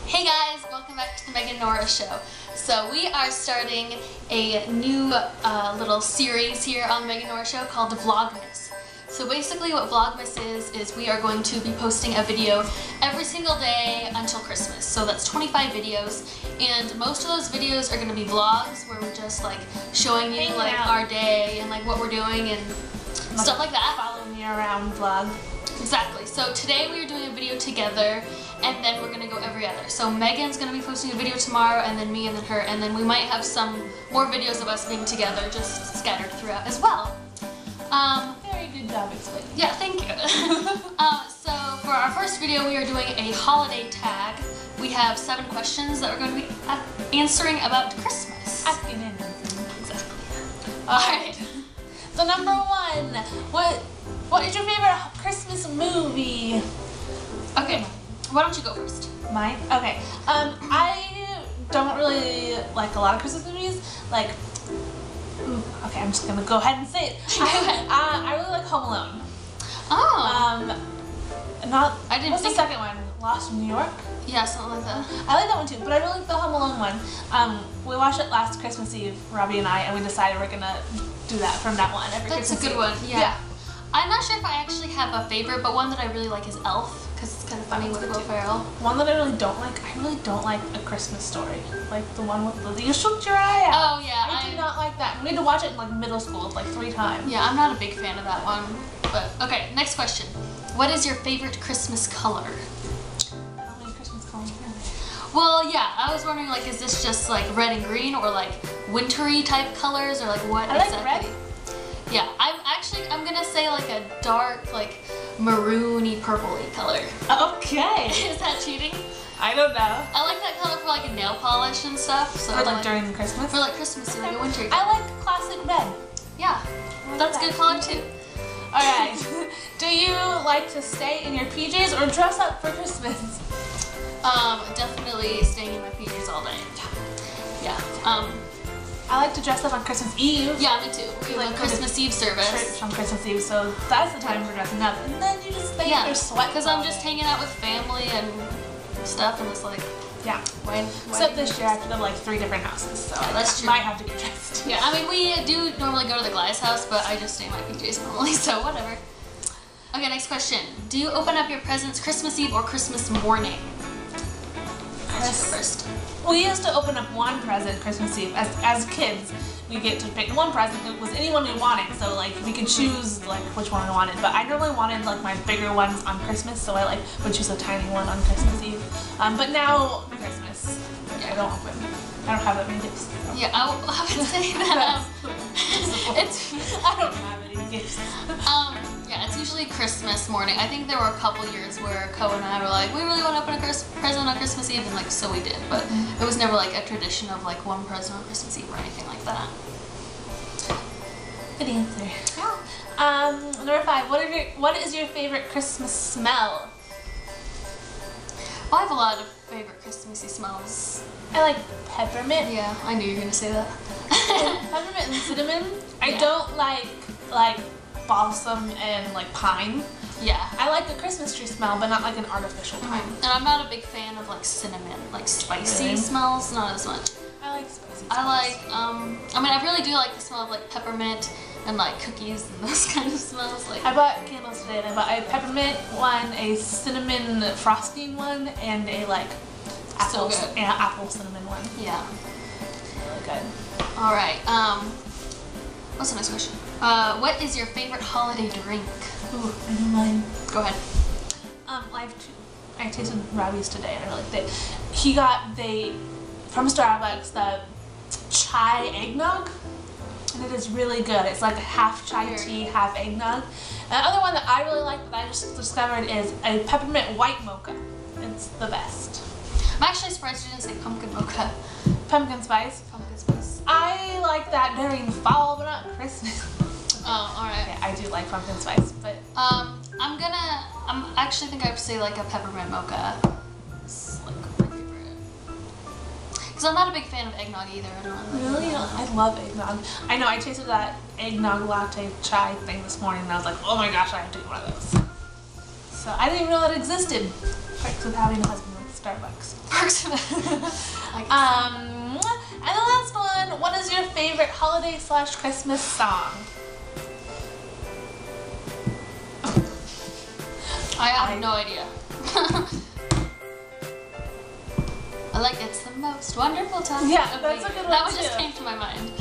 Hey guys, welcome back to the Meg and Nora show. So we are starting a new little series here on the Meg and Nora show called Vlogmas. So basically what Vlogmas is we are going to be posting a video every single day until Christmas. So that's 25 videos, and most of those videos are going to be vlogs where we're just like showing you like our day and like what we're doing and stuff like that. Follow me around vlog. Exactly. So today we are doing a video together, and then we're going to go every other. So Megan's going to be posting a video tomorrow, and then me, and then her, and then we might have some more videos of us being together just scattered throughout as well. Very good job explaining. Yeah, thank you. So for our first video we are doing a holiday tag. We have 7 questions that we're going to be answering about Christmas. Asking and answering. Exactly. Alright. So number 1, what is your favorite Christmas movie? Okay, why don't you go first? Mine? Okay. I don't really like a lot of Christmas movies. Like, okay, I'm just gonna go ahead and say it. I really like Home Alone. Oh. What's the second one? Lost in New York? Yeah, something like that. I like that one too, but I really like the Home Alone one. We watched it last Christmas Eve, Robbie and I, and we decided we're gonna do that from that one every Christmas Eve. That's a good one, yeah. I'm not sure if I actually have a favorite, but one that I really like is Elf, because it's kind of funny with Will Ferrell. One that I really don't like, A Christmas Story. Like the one with the, you shook your eye out. Oh yeah. I do not like that. We need to watch it in like middle school like 3 times. Yeah, I'm not a big fan of that one. But, okay, next question. What is your favorite Christmas color? How many Christmas colors are there? Well, yeah, I was wondering, like, is this just like red and green, or like wintry type colors, or like what exactly? I like red. Yeah, I'm gonna say like a dark, like maroony, purpley color. Okay. Is that cheating? I don't know. I like that color for like a nail polish and stuff. So for like during Christmas? For like Christmas, like a winter. I like classic red. Yeah, that's a good color too. Alright. Do you like to stay in your PJs or dress up for Christmas? Definitely staying in my PJs all day. Yeah. I like to dress up on Christmas Eve. Yeah, me too. We have a Christmas Eve service. Church on Christmas Eve, so that's the time for dressing up. And then you just stay in your sweat. Because I'm just hanging out with family and stuff, and it's like, yeah. Except this year I have to go to like 3 different houses, so yeah, that's true. Might have to get dressed. Yeah, I mean, we do normally go to the Gly's house, but I just stay in my PJs normally, so whatever. Okay, next question. Do you open up your presents Christmas Eve or Christmas morning? First. We used to open up one present Christmas Eve. As kids, we get to pick one present. It was anyone we wanted, so like we could choose like which one we wanted. But I normally wanted like my bigger ones on Christmas, so I like would choose a tiny one on Christmas Eve. But now Christmas, I don't have that many gifts. So. Yeah, I would say that I don't have any gifts. Yeah, it's usually Christmas morning. I think there were a couple years where Co and I were like, we really want to open a present on Christmas Eve, and like so we did. But it was never like a tradition of like one present on Christmas Eve or anything like that. Good answer. Yeah. Number 5. What is your favorite Christmas smell? Well, I have a lot of favorite Christmassy smells. I like peppermint. Yeah, I knew you were gonna say that. Peppermint and cinnamon. I don't like balsam and like pine. Yeah. I like the Christmas tree smell, but not like an artificial pine. And I'm not a big fan of like cinnamon, like spicy smells, not as much. I like spicy smells. I like, I mean, I really do like the smell of like peppermint and like cookies and those kind of smells. Like I bought candles today, and I bought a peppermint one, a cinnamon frosting one, and a like apple cinnamon one. Yeah. Really good. All right. What's the next question? What is your favorite holiday drink? Ooh, I know mine. Go ahead. I tasted Robbie's today, and I liked it. He got from Starbucks the chai eggnog, and it is really good. It's like half chai tea, half eggnog. And the other one that I really like that I just discovered is a peppermint white mocha. It's the best. I'm actually surprised you didn't say pumpkin mocha. Pumpkin spice. Pumpkin spice. I like that during fall, but not Christmas. Oh, alright. Yeah, I do like pumpkin spice, but I actually think I would say like a peppermint mocha. It's like my favorite. Because I'm not a big fan of eggnog either. I don't really. I love eggnog. I know. I tasted that eggnog latte chai thing this morning, and I was like, oh my gosh, I have to get one of those. So I didn't even know that existed. Perks with having a husband with Starbucks. works. And the last one, what is your favorite holiday/Christmas song? I have no idea. I like It's the Most Wonderful Time. Yeah, that's a good one That one too. just came to my mind.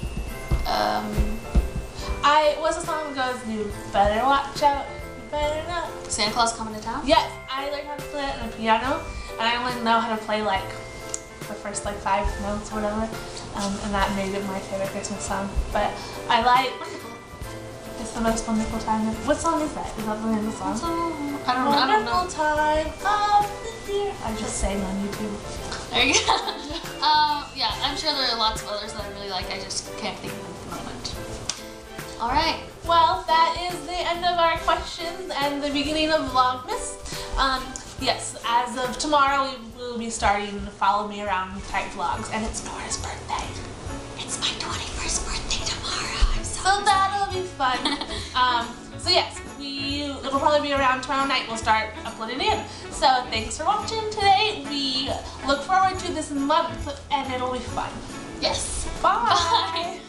What's the song that goes, you better watch out, you better not. Santa Claus Coming to Town? Yes, I learned how to play it on the piano, and I only know how to play like the first like 5 notes or whatever, and that made it my favorite Christmas song. But I like It's the Most Wonderful Time. What song is that? Is that the name of the song? I don't know. Wonderful time of the year. I just sang on YouTube. There you go. Yeah, I'm sure there are lots of others that I really like. I just can't think of them at the moment. All right. Well, that is the end of our questions and the beginning of Vlogmas. Yes, as of tomorrow, we will be starting Follow Me Around type vlogs, and it's Nora's birthday. It's my 21st birthday tomorrow. So that'll be fun. So yes, it'll probably be around tomorrow night. We'll start uploading it. So thanks for watching today. We look forward to this month, and it'll be fun. Yes. Bye. Bye.